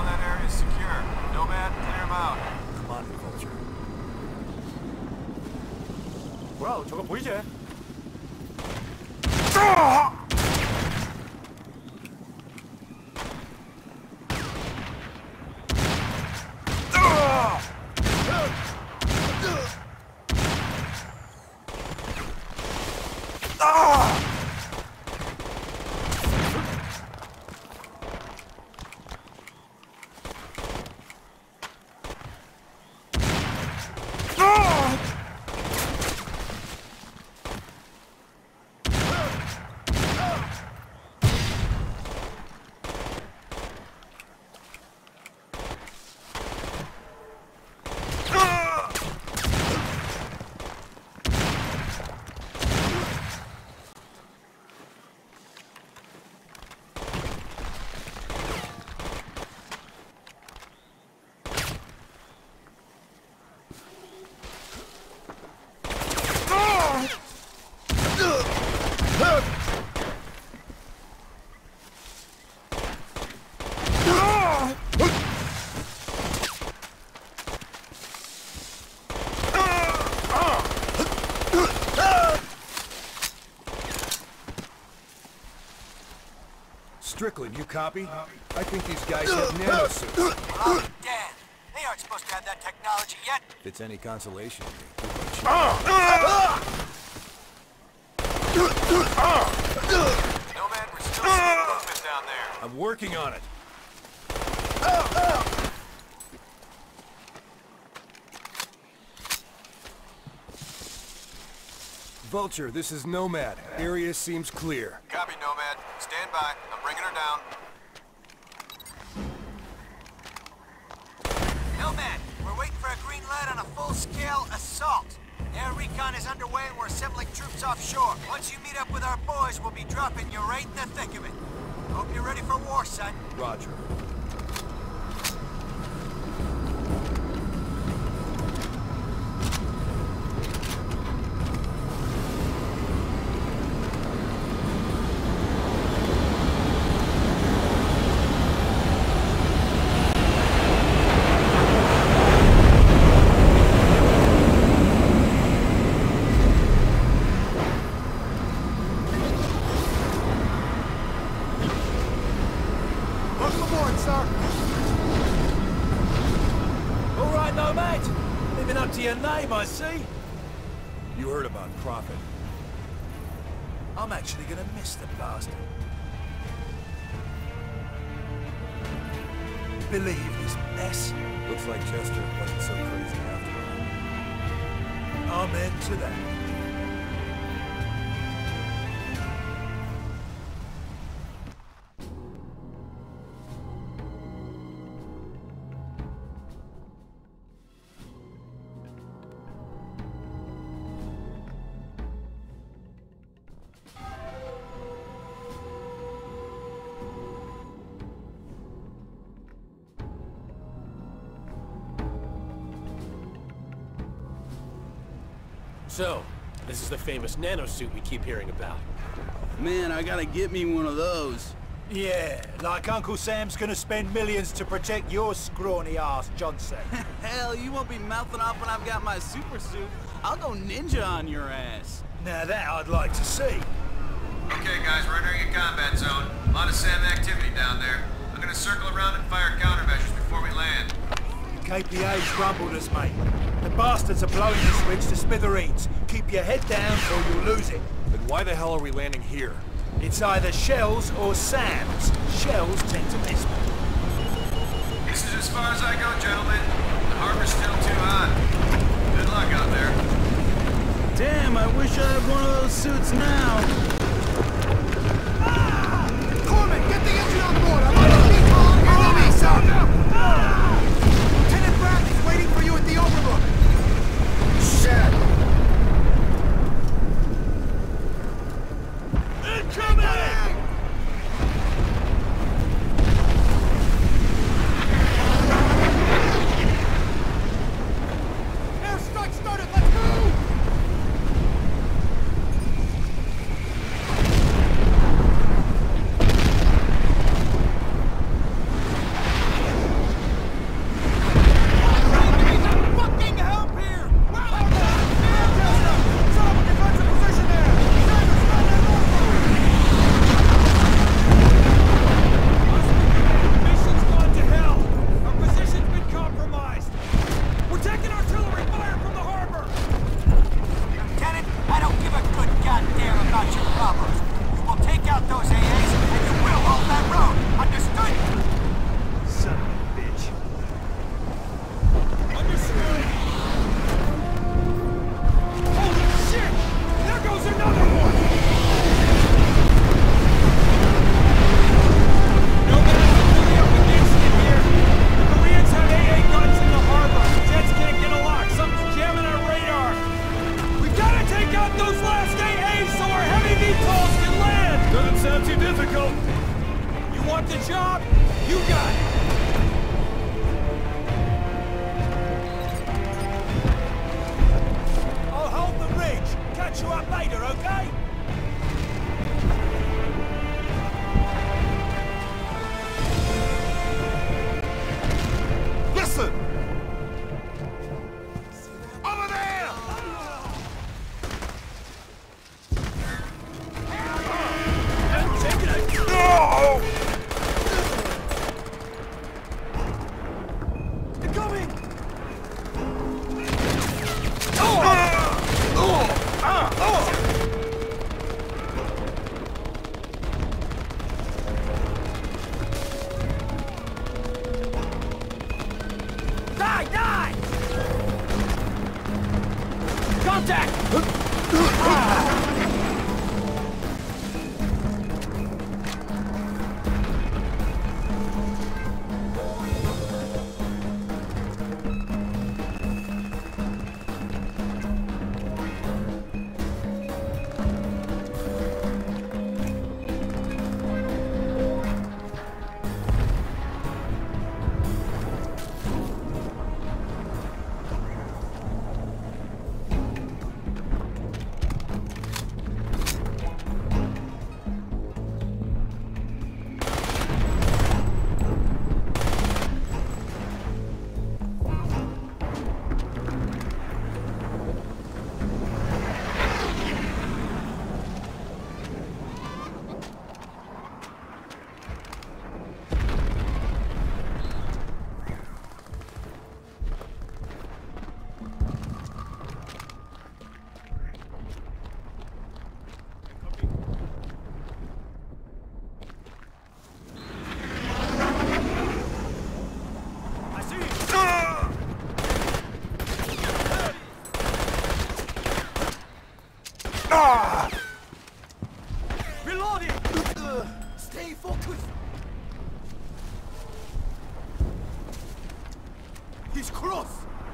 know that area is secure. Nomad, clear him out. Come on, Vulture. 뭐야, 저거 보이지? Strickland, you copy? I think these guys have nanosuits. I'm dead. They aren't supposed to have that technology yet. If it's any consolation. Nomad, we're still seeing movement down there. I'm working on it. Vulture, this is Nomad. Area seems clear. Copy, Nomad. Stand by. I'm bringing her down. Nomad, we're waiting for a green light on a full-scale assault. Air recon is underway and we're assembling troops offshore. Once you meet up with our boys, we'll be dropping you right in the thick of it. Hope you're ready for war, son. Roger. Your name, I see. You heard about Prophet. I'm actually gonna miss the bastard. Believe this mess. Looks like Chester wasn't so crazy after all. Amen to that. So, this is the famous nanosuit we keep hearing about. Man, I gotta get me one of those. Yeah, like Uncle Sam's gonna spend millions to protect your scrawny ass, Johnson. Hell, you won't be mouthing off when I've got my super suit. I'll go ninja on your ass. Now that I'd like to see. Okay, guys, we're entering a combat zone. A lot of SAM activity down there. I'm gonna circle around and fire countermeasures before we land. KPA's rumbled us, mate. The bastards are blowing the switch to smithereens. Keep your head down or you'll lose it. Then why the hell are we landing here? It's either Shells or Sam's. Shells tend to miss me. This is as far as I go, gentlemen. The harbor's still too hot. Good luck out there. Damn, I wish I had one of those suits now. Corman, get the engine on board! I'm on the default enemy, sir! Lieutenant Bradley's waiting for you at the overlook! Shit! Incoming! Airstrike started! Let's move! up! You got it! I'll hold the ridge. Catch you up later, okay? Listen! Over there! No! They're coming! Die! Die! Contact! Reloading! Stay focused! He's close!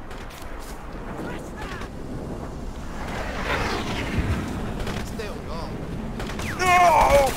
Stay on. No!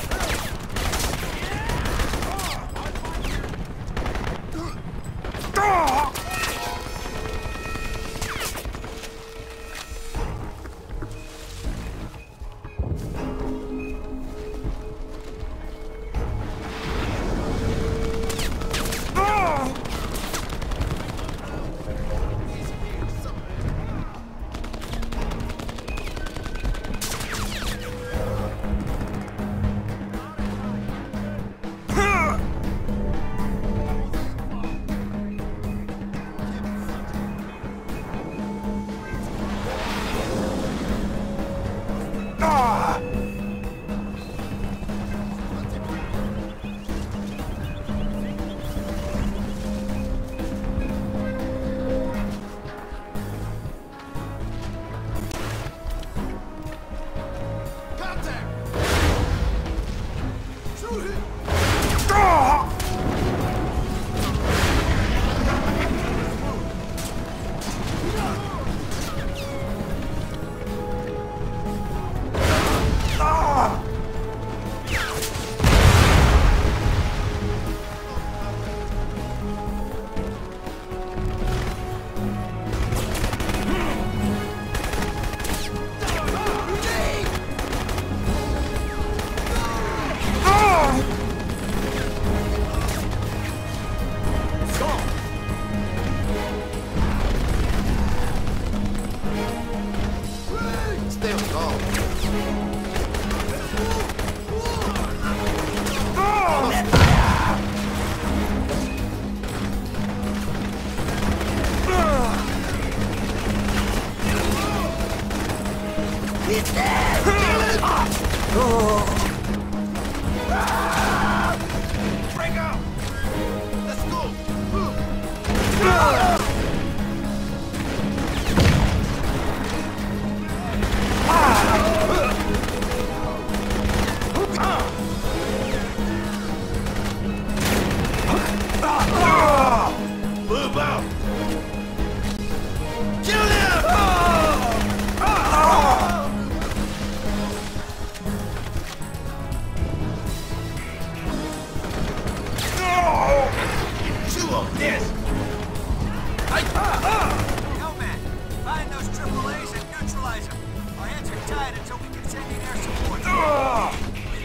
Yo, man, find those AAAs and neutralize them. Our hands are tied until we can send in air support.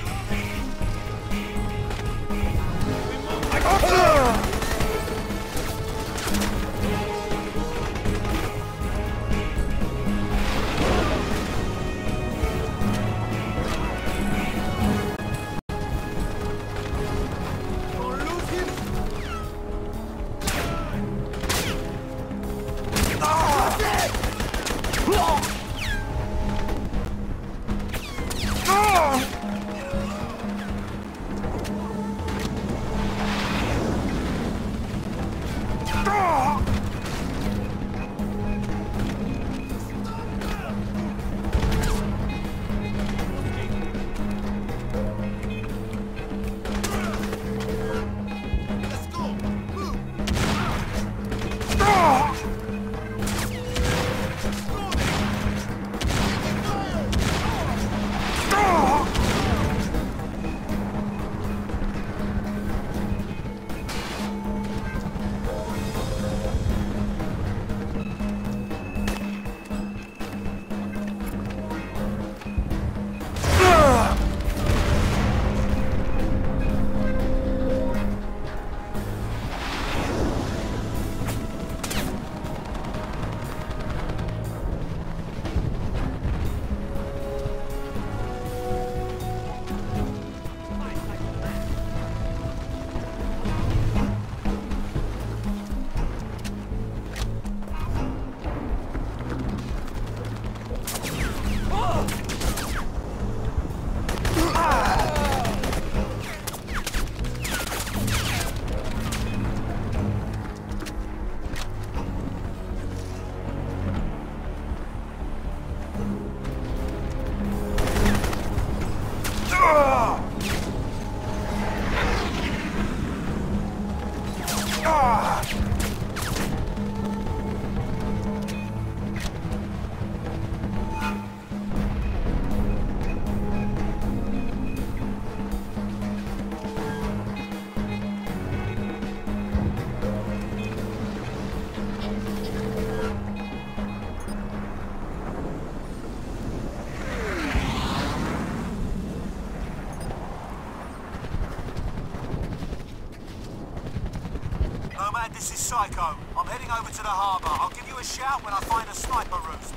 This is Psycho. I'm heading over to the harbour. I'll give you a shout when I find a sniper roost.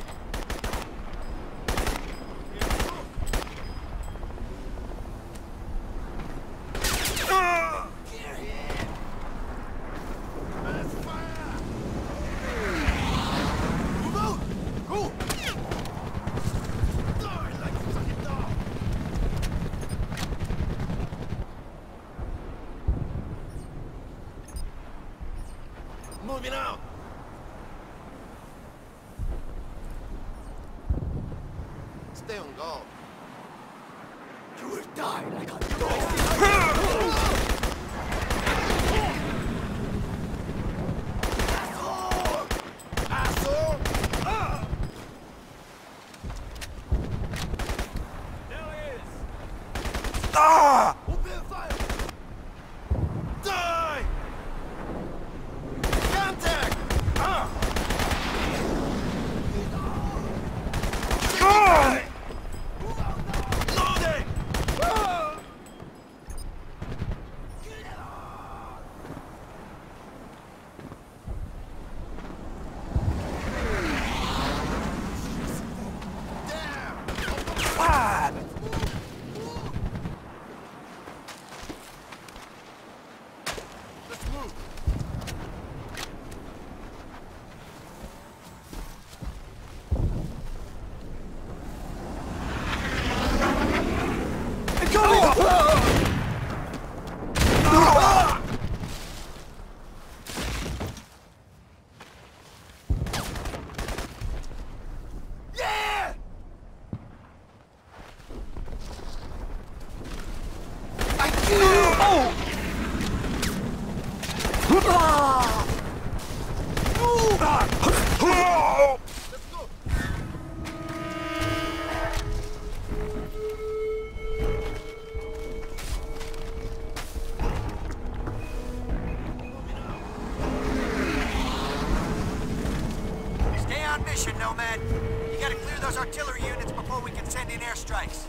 Moving out! Stay on guard. You will die like a dog! Asshole! There he is! Ah! Open fire! Die! Contact! Ah! Die! Loading! Ah! Ah! Let's move. Yeah! I kill you! Oh! Let's go! Moving out. position, Nomad. You gotta clear those artillery units before we can send in airstrikes.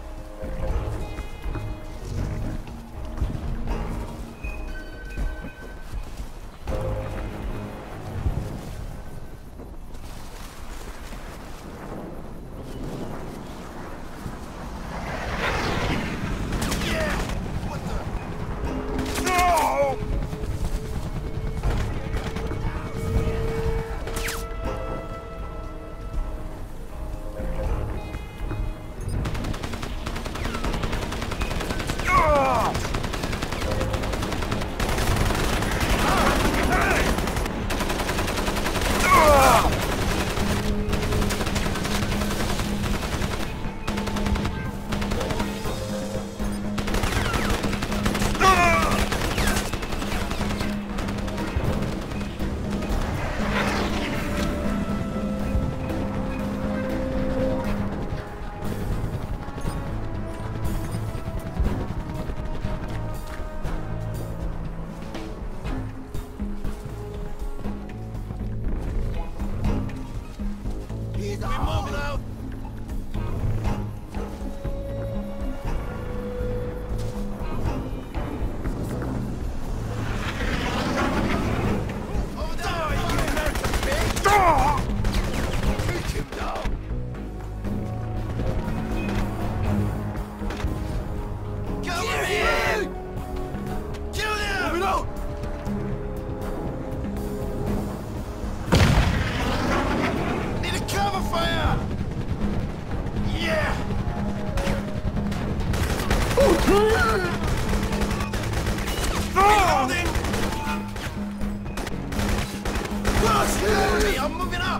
I'm moving up!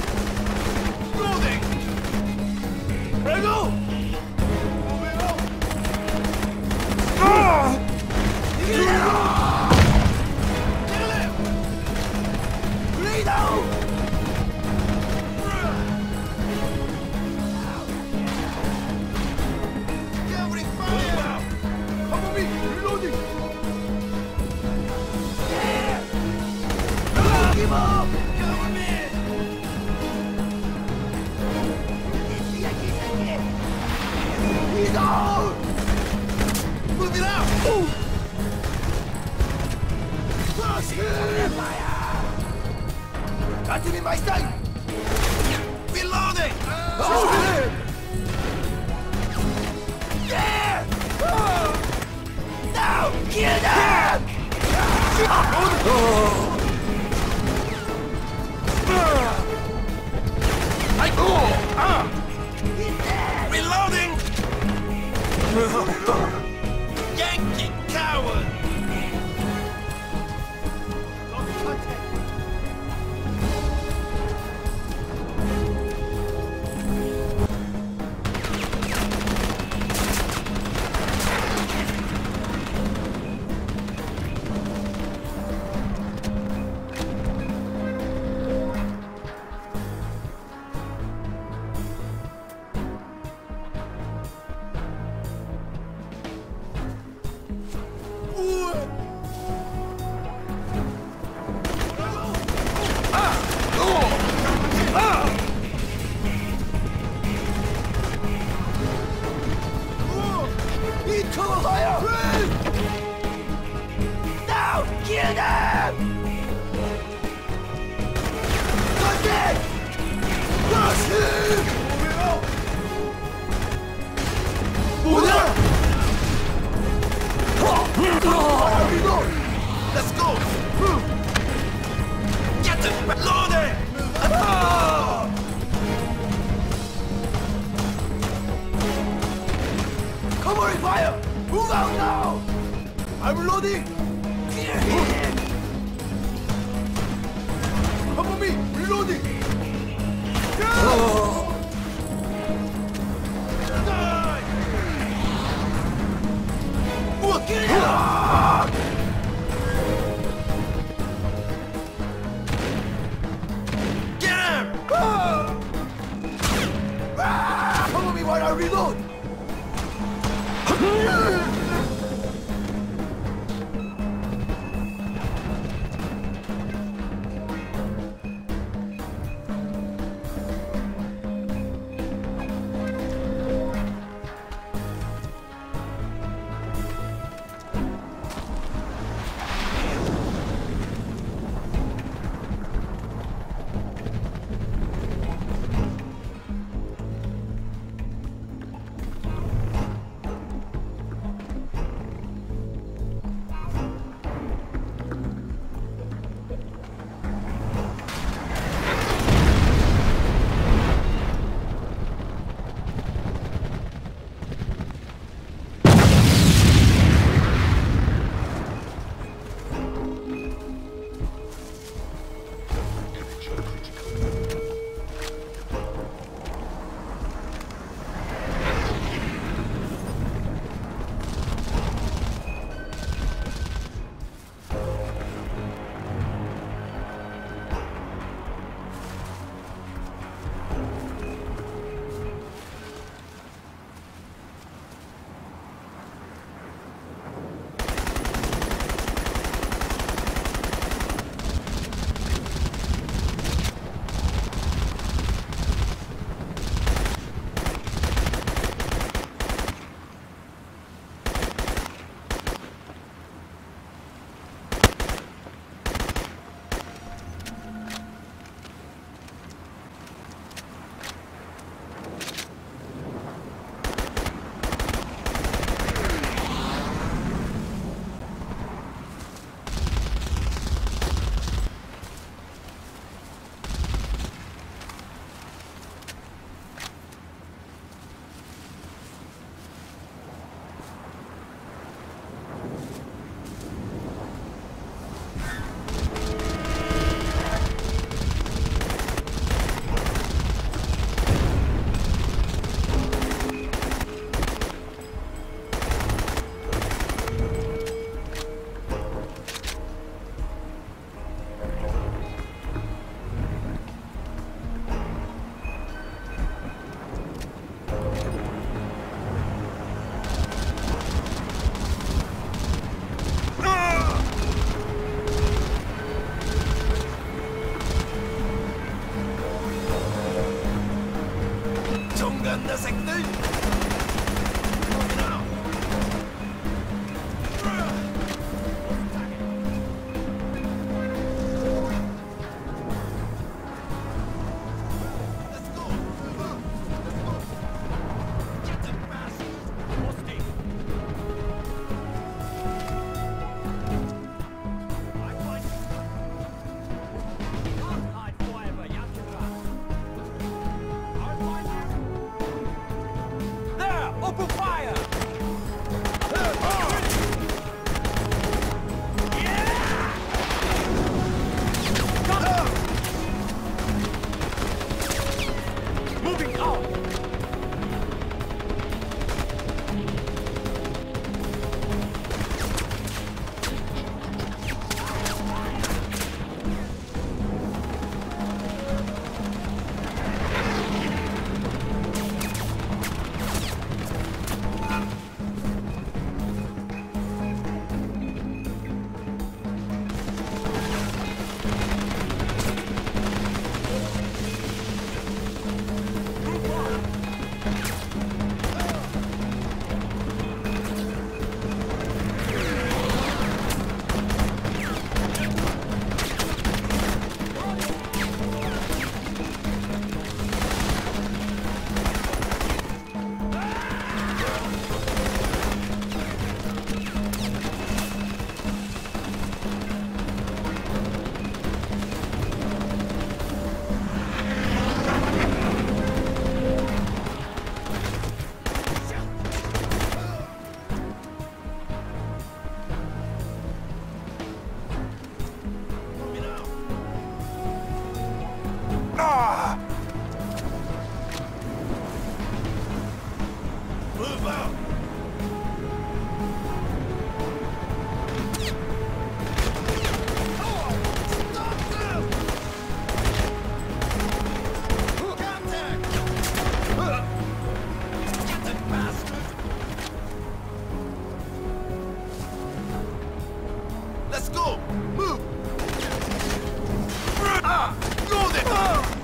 Loading! Prego! Moving up! Kill him! Bleed out! Covering fire! Cover me! Reloading! Yeah! Don't give up! Cover me! He's out! Move it out! Push him! Fire! Got him in my sight! Reloading! Shoot him! Yeah! Now! Kill them! Reloading! Yankee coward! Now! Kill them! Got it! Rush him! Let's go! Get them! Load it! Covering fire! Move out now! I'm loading! Clear him! Cover me! Reloading! Die! Kill him! You're the...